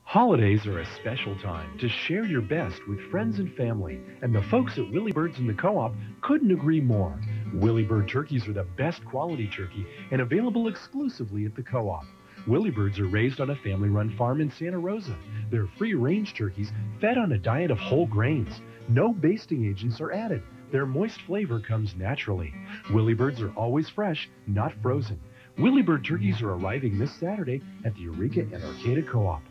Holidays are a special time to share your best with friends and family, and the folks at Willie Bird's in the Co-op couldn't agree more. Willie Bird turkeys are the best quality turkey and available exclusively at the Co-op. Willie Birds are raised on a family-run farm in Santa Rosa. They're free-range turkeys fed on a diet of whole grains. No basting agents are added. Their moist flavor comes naturally. Willie Birds are always fresh, not frozen. Willie Bird turkeys are arriving this Saturday at the Eureka and Arcata Co-op.